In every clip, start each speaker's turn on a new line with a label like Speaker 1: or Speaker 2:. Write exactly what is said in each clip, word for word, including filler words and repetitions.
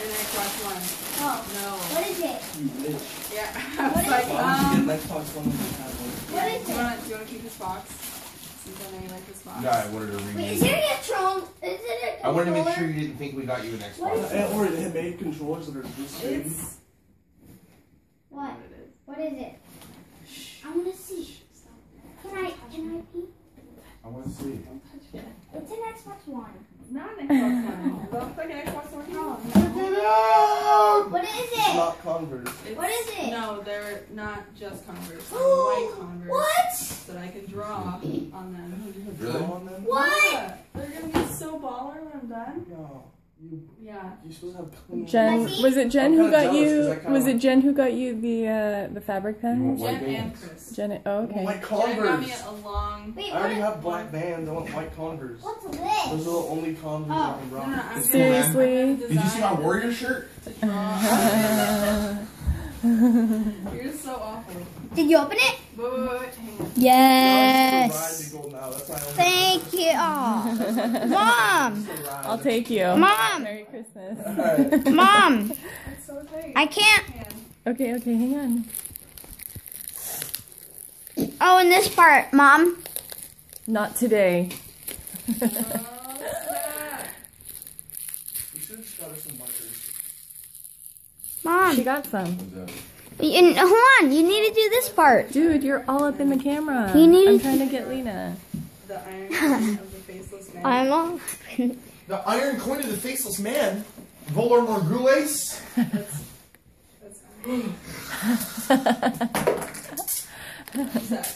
Speaker 1: an Xbox One.
Speaker 2: Oh.
Speaker 1: No.
Speaker 2: What is it?
Speaker 1: Yeah.
Speaker 2: What is
Speaker 1: like,
Speaker 2: it?
Speaker 1: Um,
Speaker 3: Get Xbox One when you have one.
Speaker 2: What
Speaker 1: yeah,
Speaker 2: is
Speaker 1: do you
Speaker 2: it?
Speaker 1: want to do you want to keep this box? Since I know you like this box.
Speaker 4: No, I wanted to rename
Speaker 2: Wait, is
Speaker 4: it.
Speaker 2: it a control? Is it a
Speaker 4: I wanted to make
Speaker 2: controller?
Speaker 4: sure you didn't think we got you an
Speaker 2: What
Speaker 4: Xbox.
Speaker 2: is
Speaker 3: Uh, or it made controllers that are this big.
Speaker 1: It's
Speaker 2: What?
Speaker 1: what it is.
Speaker 2: What is it? I want to see. Can I? Can I peek?
Speaker 4: I want to see.
Speaker 1: Don't touch it.
Speaker 2: It's an Xbox One.
Speaker 1: Not an Xbox One. It looks like an Xbox One.
Speaker 2: Oh,
Speaker 4: Check it out!
Speaker 2: What is
Speaker 3: It's
Speaker 2: it?
Speaker 3: not Converse.
Speaker 1: It's,
Speaker 2: What is it?
Speaker 1: No, they're not just Converse. They're white Converse.
Speaker 2: What?
Speaker 1: That I can draw on them.
Speaker 4: Really?
Speaker 3: On them?
Speaker 2: What?
Speaker 1: Yeah. They're gonna get so baller when I'm done.
Speaker 3: No. You,
Speaker 1: Yeah.
Speaker 3: you're supposed to have clean.
Speaker 5: Jen,
Speaker 2: Messy?
Speaker 5: was it Jen
Speaker 3: I'm
Speaker 5: who
Speaker 3: kinda
Speaker 5: got
Speaker 3: jealous 'cause I
Speaker 5: you?
Speaker 3: kinda
Speaker 5: Was it
Speaker 3: like-
Speaker 5: Jen who got you the uh, the fabric
Speaker 4: You
Speaker 5: pattern?
Speaker 4: want
Speaker 1: Jen
Speaker 4: white
Speaker 1: and
Speaker 4: bands?
Speaker 1: Chris.
Speaker 5: Jen, oh, okay.
Speaker 3: White
Speaker 1: Jen got me
Speaker 3: Converse.
Speaker 1: a long.
Speaker 2: Wait,
Speaker 3: I already
Speaker 2: what?
Speaker 3: have black Vans. I want white Converse.
Speaker 2: What's
Speaker 3: Those
Speaker 2: this?
Speaker 3: are the only Converse
Speaker 2: Oh.
Speaker 3: I can
Speaker 1: No,
Speaker 3: rock.
Speaker 1: no, I'm
Speaker 4: It's
Speaker 1: gonna,
Speaker 4: cool, man.
Speaker 5: Seriously?
Speaker 1: I'm gonna
Speaker 4: Did you see my
Speaker 1: design
Speaker 4: Warrior shirt?
Speaker 1: to draw. You're so awful.
Speaker 2: Did you open it?
Speaker 1: Wait, wait, wait, wait, hang on.
Speaker 2: Yes.
Speaker 3: Gold now. That's why I only
Speaker 2: Thank you. Oh. Mom.
Speaker 5: I'll take you.
Speaker 2: Mom.
Speaker 5: Merry Christmas.
Speaker 3: Alright.
Speaker 2: Mom.
Speaker 1: It's so tight.
Speaker 2: I can't.
Speaker 1: Hand.
Speaker 5: Okay, okay, hang on.
Speaker 2: Oh, in this part, Mom.
Speaker 5: Not today.
Speaker 1: Oh, snap.
Speaker 3: We should have just got her some markers.
Speaker 2: Mom.
Speaker 5: She got some.
Speaker 4: What's that?
Speaker 2: You, hold on. You need to do this part.
Speaker 5: Dude, you're all up in the camera.
Speaker 2: You need-
Speaker 5: I'm trying to get Lena.
Speaker 1: The iron of the faceless man.
Speaker 2: I'm all.
Speaker 4: The Iron Coin of the Faceless Man. Volar Morgules.
Speaker 1: That's, that's that.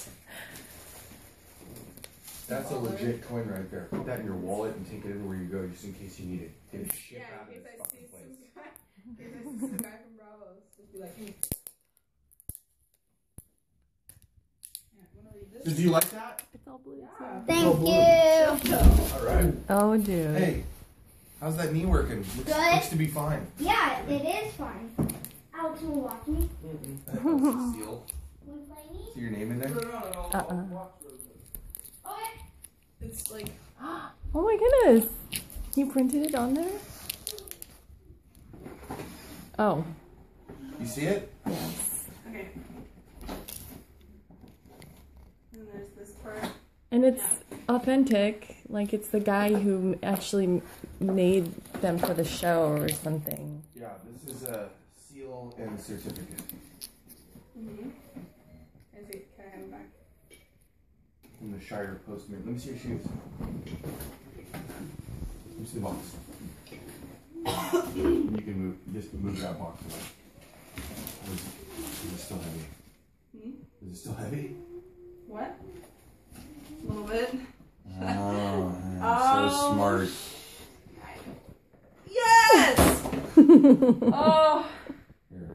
Speaker 4: That's a legit coin right there. Put that in your wallet and take it everywhere you go just in case you need it. Get it shit
Speaker 1: Yeah,
Speaker 4: out
Speaker 1: in
Speaker 4: of
Speaker 1: case
Speaker 4: this
Speaker 1: I see
Speaker 4: fucking
Speaker 1: some
Speaker 4: place.
Speaker 1: guy, in case I see some guy from Bravo's, just be like, hey. Yeah, I'm gonna read this.
Speaker 4: So do you like that?
Speaker 5: It's all blue.
Speaker 1: Yeah.
Speaker 2: Thank
Speaker 3: Oh, boy.
Speaker 2: you.
Speaker 4: Alright.
Speaker 5: Oh, dude.
Speaker 4: Hey, how's that knee working? Looks,
Speaker 2: Good.
Speaker 4: looks to be fine.
Speaker 2: Yeah, it is fine. Alex will watch me.
Speaker 4: That was a seal.
Speaker 2: Will you play me?
Speaker 4: See your name in there?
Speaker 5: Uh-uh.
Speaker 2: Okay.
Speaker 1: It's like,
Speaker 5: Oh my goodness. You printed it on there? Oh.
Speaker 4: You see it?
Speaker 5: Yes.
Speaker 1: okay. And there's this part.
Speaker 5: And it's authentic. Like it's the guy who actually made them for the show or something.
Speaker 4: Yeah, this is a seal and certificate.
Speaker 1: Mm-hmm. Is it, can I have it back?
Speaker 4: From the Shire Postman. Let me see your shoes. Let me see the box. You can move, just move that box away. Is, is it still heavy?
Speaker 1: Hmm?
Speaker 4: Is it still heavy?
Speaker 1: What? A little bit.
Speaker 4: Oh, man,
Speaker 1: Oh.
Speaker 4: so smart.
Speaker 1: Yes! Oh,
Speaker 4: Here,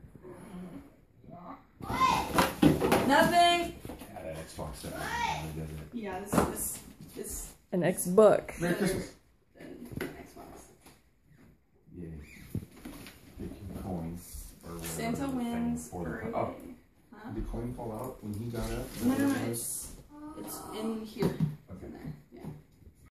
Speaker 1: nothing.
Speaker 4: had an Xbox that really does it.
Speaker 1: Yeah, this this this
Speaker 5: An X book.
Speaker 4: Merry Christmas.
Speaker 1: than Xbox.
Speaker 4: Yay. fifteen coins. Or whatever
Speaker 1: Santa
Speaker 4: the thing
Speaker 1: wins.
Speaker 4: for the-
Speaker 1: Parade.
Speaker 4: Oh,
Speaker 1: Huh?
Speaker 4: did the coin fall out when he got up? Is that
Speaker 1: No,
Speaker 4: what
Speaker 1: no,
Speaker 4: it
Speaker 1: no,
Speaker 4: was?
Speaker 1: it's it's in here.